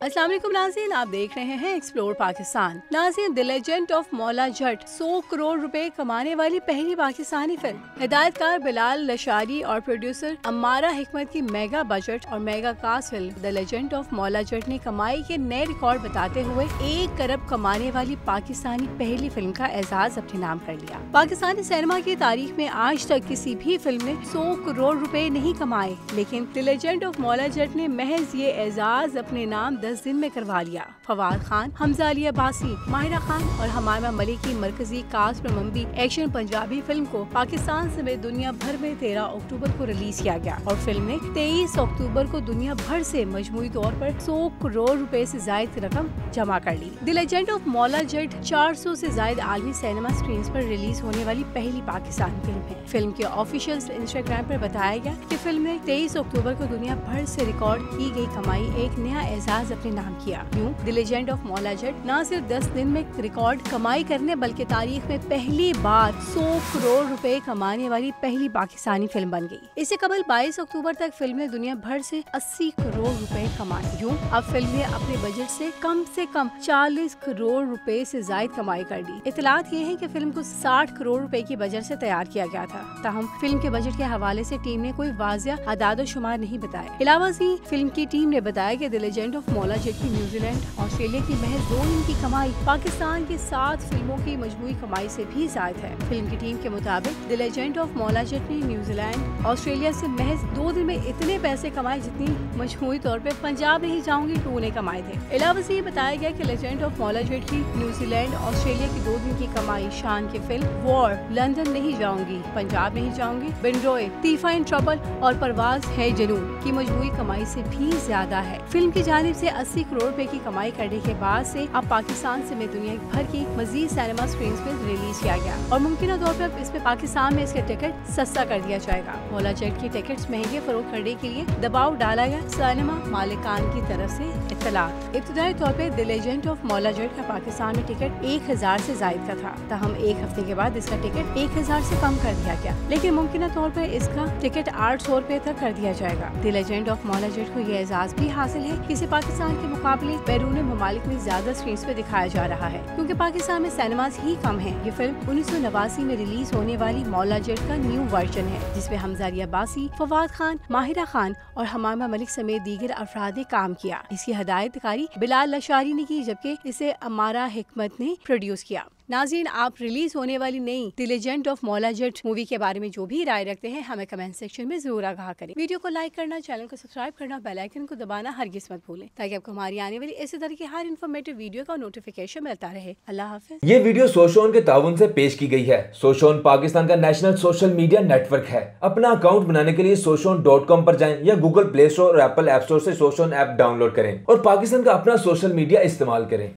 अस्सलाम वालेकुम नाज़रीन, आप देख रहे हैं एक्सप्लोर पाकिस्तान। नाज़रीन, द लेजेंड ऑफ मौला जट 100 करोड़ रुपए कमाने वाली पहली पाकिस्तानी फिल्म। हिदायतकार बिलाल लशारी और प्रोड्यूसर अम्मारा हिकमत की मेगा बजट और mega cast film the legend of Maula Jatt ने कमाई के नए रिकॉर्ड बताते हुए 1 करोड़ कमाने वाली पाकिस्तानी पहली फिल्म का एजाज अपने नाम कर लिया। पाकिस्तानी सिनेमा की तारीख में आज तक किसी भी फिल्म ने 100 करोड़ रुपए नहीं कमाए, लेकिन the legend of Maula Jatt ने महज ये एजाज अपने नाम 10 दिन में करवा लिया। फवाद खान, हमजा अली अब्बासी, माहिरा खान और हमामा मलिक की मरकजी कास्ट में मम्बी एक्शन पंजाबी फिल्म को पाकिस्तान समेत दुनिया भर में 13 अक्टूबर को रिलीज किया गया और फिल्म ने 23 अक्टूबर को दुनिया भर से मजमूई तौर पर 100 करोड़ रुपए से ज्यादा रकम जमा कर ली। द लेजेंड ऑफ मौला जट 400 से ज्यादा आलमी सिनेमा स्क्रीन पर रिलीज होने वाली पहली पाकिस्तानी फिल्म है। फिल्म के ऑफिशियल इंस्टाग्राम पर बताया गया कि फिल्म ने 23 अक्टूबर को दुनिया भर से रिकॉर्ड की गई कमाई एक नया एजाज अपने नाम किया। यूं द लेजेंड ऑफ मौला जट न सिर्फ 10 दिन में रिकॉर्ड कमाई करने बल्कि तारीख में पहली बार 100 करोड़ रुपए कमाने वाली पहली पाकिस्तानी फिल्म बन गई। इससे कबल 22 अक्टूबर तक फिल्म ने दुनिया भर से 80 करोड़ रुपए कमाए। यूं अब फिल्म ने अपने बजट से कम 40 करोड़ रुपए से ज्यादा कमाई कर ली। इतलात ये है कि फिल्म को 60 करोड़ रुपए की बजट से तैयार किया गया था। ताहम फिल्म के बजट के हवाले से टीम ने कोई वाज़िया आदाद शुमार नहीं बताया। इलावा से फिल्म की टीम ने बताया कि द लेजेंड ऑफ मौला जट की न्यूजीलैंड, ऑस्ट्रेलिया की महज 2 दिन की कमाई पाकिस्तान की 7 फिल्मों की मजमूई कमाई से भी ज्यादा है। फिल्म की टीम के मुताबिक the legend of Maula Jatt ने न्यूजीलैंड, ऑस्ट्रेलिया से महज 2 दिन में इतने पैसे कमाए जितनी मजमूई तौर पे पंजाब नहीं जाऊंगी 2 ने कमाए थे। इलावा से ये बताया गया कि लेजेंड ऑफ मौला जट की न्यूजीलैंड, ऑस्ट्रेलिया की 2 दिन की कमाई शान की फिल्म वॉर, लंदन नहीं जाऊंगी, पंजाब नहीं जाऊंगी, बिंड्रोए, तीफा इन ट्रबल और परवाज है जुनून की मजमूई कमाई से भी ज्यादा है। फिल्म की जानिब से 80 करोड़ रुपए की कमाई करने के बाद से अब पाकिस्तान समेत दुनिया भर की मजीद सिनेमा स्क्रीन पर रिलीज किया गया और मुमकिन तौर पर इसमें पाकिस्तान में इसका टिकट सस्ता कर दिया जाएगा। मौला जट की टिकट्स महंगे फरोख्त करने के लिए दबाव डाला गया सिनेमा मालिकान की तरफ से इत्तलात। इब्तदाई तौर पर द लेजेंड ऑफ मौला जट का पाकिस्तान में टिकट 1000 से जायद का था। ताहम 1 हफ्ते के बाद इसका टिकट 1000 से कम कर दिया गया, लेकिन मुमकिन तौर पर इसका टिकट 800 रुपए तक कर दिया जाएगा। द लेजेंड ऑफ मौला जट को यह एजाज भी हासिल है कि इसे पाकिस्तान के मुकाबले बैरून ममालिक में ज्यादा स्क्रीन पे दिखाया जा रहा है, क्योंकि पाकिस्तान में सिनेमाज ही कम हैं। ये फिल्म 1989 में रिलीज होने वाली मौला जट का न्यू वर्जन है, जिसमें हमजा अली अब्बासी, फवाद खान, माहिरा खान और हमामा मलिक समेत दीगर अफराद ने काम किया। इसकी हिदायतकारी बिलाल लशारी ने की, जबकि इसे अम्मारा हिकमत ने प्रोड्यूस किया। नाज़रीन, आप रिलीज होने वाली नई the legend of Maula Jatt movie के बारे में जो भी राय रखते हैं हमें कमेंट सेक्शन में जरूर आगाह करें। वीडियो को लाइक करना, चैनल को सब्सक्राइब करना, बेल आइकन को दबाना हरगिज़ मत भूलें, ताकि आपको हमारी आने वाली इसी तरह की हर इन्फॉर्मेटिव वीडियो का नोटिफिकेशन मिलता रहे। अल्लाह हाफिज। ये वीडियो सोशोन के ताउन से पेश की गई है। सोशोन पाकिस्तान का नेशनल सोशल मीडिया नेटवर्क है। अपना अकाउंट बनाने के लिए soshon.com पर जाएं या गूगल प्ले स्टोर और एप्पल ऐप स्टोर से सोशोन ऐप डाउनलोड करें और पाकिस्तान का अपना सोशल मीडिया इस्तेमाल करें।